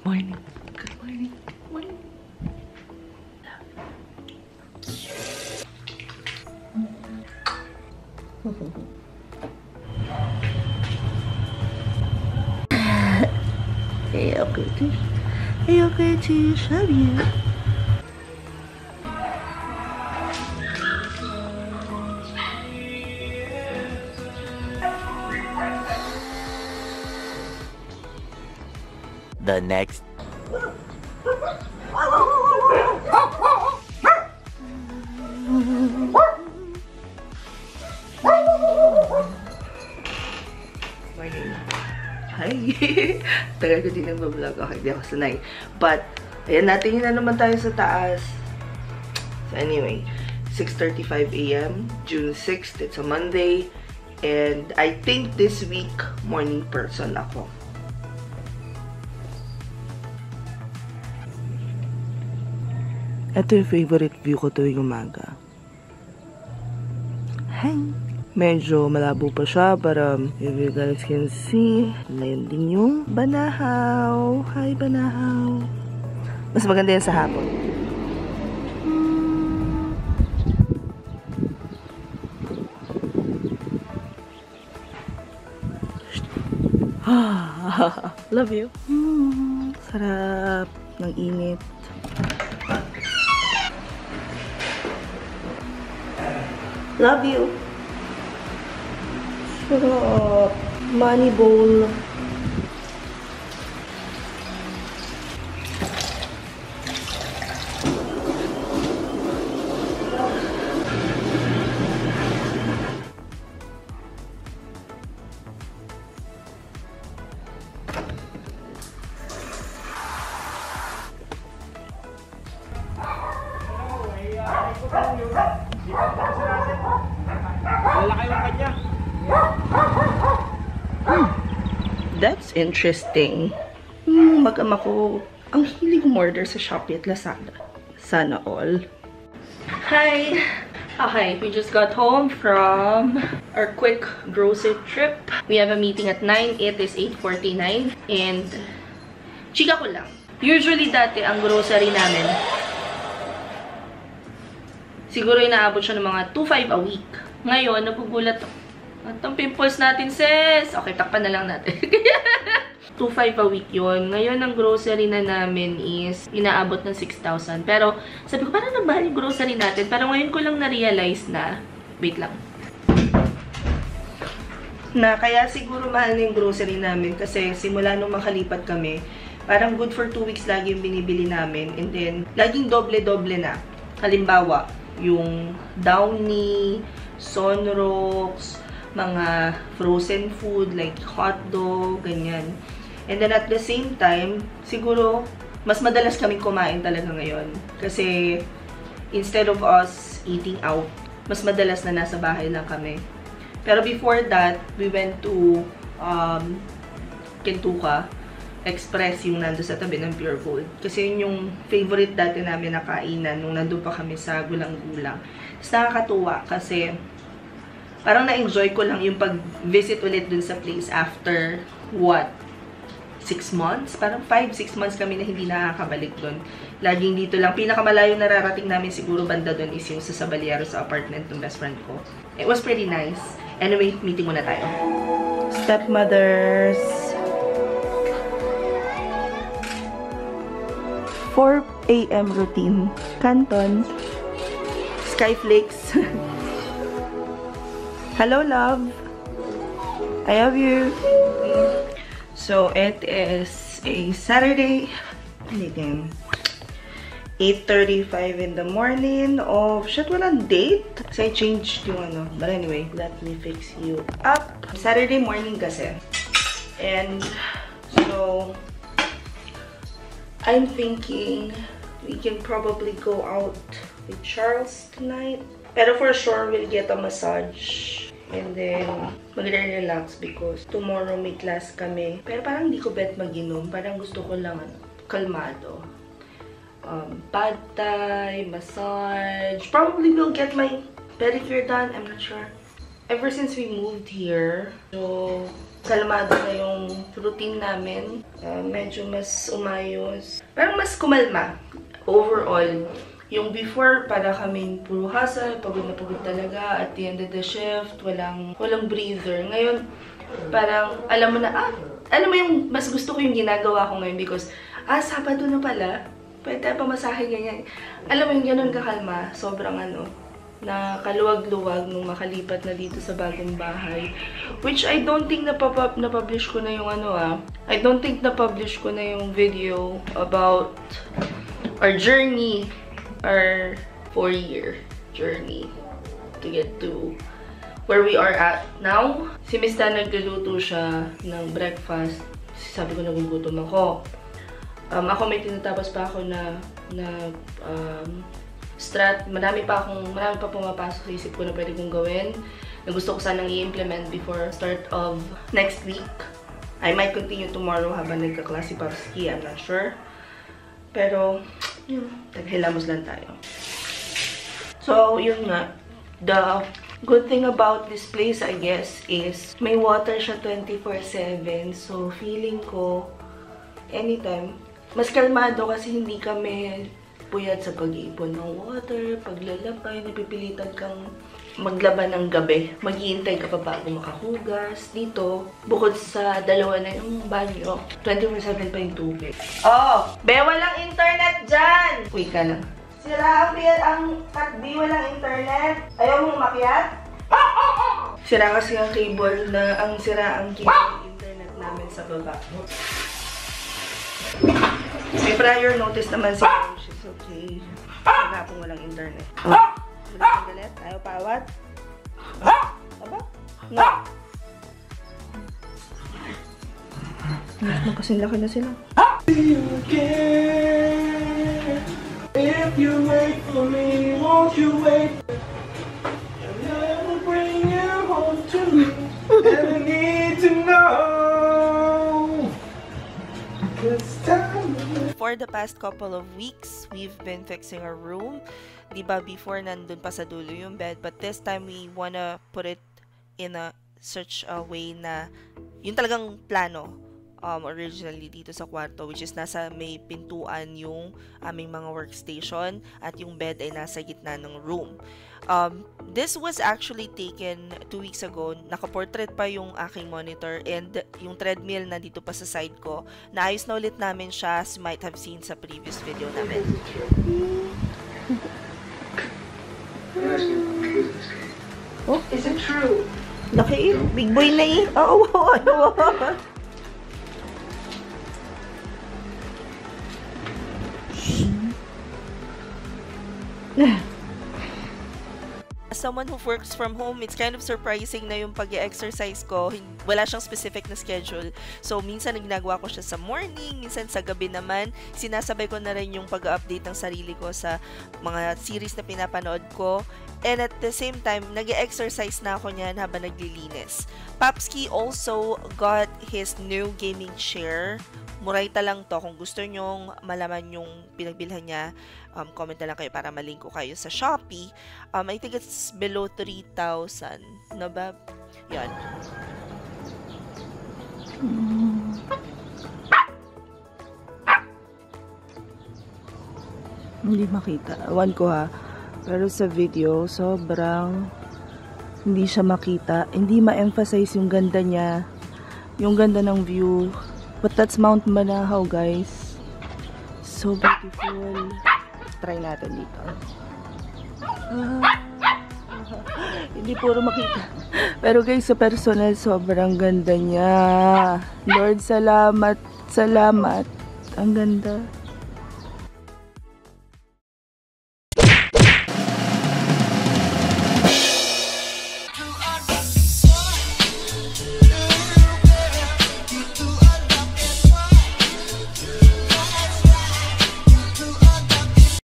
morning. Good morning. Good morning. Hey, okay, Tish. Love you. The next. Morning. Hi! Tagal ko din nag-vlog. Okay, di ako sanay. But, ayan, natin na naman tayo sa taas. So anyway, 6:35 AM, June 6th. It's a Monday. And I think this week, morning person ako. Ito yung favorite view ko tuwing umaga. Hi! Medyo malabo pa siya, pero if you guys can see, ngayon din yung banahaw. Hi, banahaw. Mas maganda yan sa hapon. Love you. Sarap ng init. Love you. Sarap. Money bowl. That's interesting. Mag-ama ko, ang hilig umorder sa Shopee at Lazada. Sana all. Hi! Okay, we just got home from our quick grocery trip. We have a meeting at 9. It is 8:49. And, chika ko lang. Usually dati, ang grocery namin, siguro inaabot siya ng mga 2.5 a week. Ngayon, nagugulat ako. At ang pimples natin, sis! Okay, takpan na lang natin. 2.5 a week yun. Ngayon, ang grocery na namin is inaabot ng 6,000. Pero, sabi ko, parang nagmahal yung grocery natin. Pero ngayon ko lang na-realize na, wait lang. Na, kaya siguro mahal na yung grocery namin. Kasi simula nung makalipat kami, parang good for 2 weeks lagi yung binibili namin. And then, laging doble-doble na. Halimbawa, yung Downy, Sunrocks, mga frozen food like hotdog, ganyan. And then at the same time, siguro, mas madalas kaming kumain talaga ngayon. Kasi, instead of us eating out, mas madalas na nasa bahay lang kami. Pero before that, we went to Kentuka Express, yung nando sa tabi ng Pure Gold. Kasi yun yung favorite dati namin na kainan nung nandun pa kami sa gulang-gulang. Tapos nakakatuwa kasi parang na-enjoy ko lang yung pag-visit ulit dun sa place after, what? 6 months? Parang 5-6 months kami na hindi nakakabalik dun. Laging dito lang. Pinakamalayo nararating namin siguro banda dun is yung sa Sabaliero sa apartment ng best friend ko. It was pretty nice. Anyway, meeting muna tayo. Stepmothers. 4 AM routine. Canton. Skyflakes. Hello, love. I love you. So, it is a Saturday. 8:35 in the morning of... Shit, walang date? Kasi I changed yung ano. But anyway, let me fix you up. Saturday morning kasi. And, so... I'm thinking we can probably go out with Charles tonight. Pero for sure, we'll get a massage. And then, magre-relax because tomorrow may class kami. Pero parang hindi ko bet mag-inom. Parang gusto ko lang, ano, kalmado. Pad thai, massage. Probably will get my pedicure done. I'm not sure. Ever since we moved here, so kalmado na yung routine namin. Medyo mas umayos. Parang mas kumalma. Overall, yung before, para kaming puro hustle, pagod na pagod talaga. At the end of the shift, walang breather. Ngayon, parang alam mo na, alam mo yung mas gusto ko yung ginagawa ko ngayon because, Sabado na pala. Pwede tayo pamasahe ganyan. Alam mo yung ganun kakalma. Sobrang na kaluwag-luwag nung makalipat na dito sa bagong bahay. Which I don't think na-publish ko na yung I don't think na-publish ko na yung video about our journey, our 4-year journey to get to where we are at now. Si Miss Dan nagluluto siya ng breakfast. Sabi ko nagugutom ako. Ako may tinatapos pa ako na strat. Marami pa pumapasok sa isip ko na pwede kong gawin. Na gusto ko sanang i-implement before start of next week. I might continue tomorrow habang nagka-class si Papski. I'm not sure. Pero, taghilamos lang tayo. So, yun nga. The good thing about this place, I guess, is may water siya 24/7. So, feeling ko, anytime, mas kalmado kasi hindi kami puyat sa pag-iipon ng water, paglalabay, napipilitan kang maglaban ng gabi. Maghihintay ka pa bago makahugas. Dito, bukod sa dalawa na yung banyo, 24/7 pa yung tubig. Be, walang internet dyan! Wait ka lang. Sira ang takbi, walang internet. Ayaw mong umakyat? Sira kasi ang cable sira ang internet namin sa baba. May prior notice naman si she's okay. Wala pong walang internet. Wala kang galit? Ayaw pawat? Aba? No. Magkasing laki na sila. If you wait for me, won't you wait? I will bring you home to me. And I need to know. For the past couple of weeks, we've been fixing our room. Diba before nandun pa sa dulo yung bed, but this time we wanna put it in such a way na yung talagang plano originally dito sa kwarto, which is nasa may pintuan yung aming mga workstation at yung bed ay nasa gitna ng room. This was actually taken 2 weeks ago. Naka-portrait pa yung aking monitor and yung treadmill na dito pa sa side ko. Naayos na ulit namin siya, as you might have seen sa previous video namin. Oh, is it true? Laki, big boy na eh. As someone who works from home, it's kind of surprising na yung pag-exercise ko, wala siyang specific na schedule. So, minsan ginagawa ko siya sa morning, minsan sa gabi naman. Sinasabay ko na rin yung pag-update ng sarili ko sa mga series na pinapanood ko. And at the same time, nag-exercise na ako niyan habang naglilinis. Papski also got his new gaming chair. Murayta lang to. Kung gusto nyong malaman yung pinagbilhan niya, comment na lang kayo para malink ko kayo sa Shopee. I think it's below 3,000. No ba? Yan. Hindi makita. Ewan ko ha. Pero sa video, sobrang hindi siya makita. Hindi ma-emphasize yung ganda niya. Yung ganda ng view. But that's Mount Manahaw, guys. So beautiful. Try natin dito. Hindi puro makita. Pero guys, sa personal, sobrang ganda niya. Lord, salamat. Salamat. Ang ganda.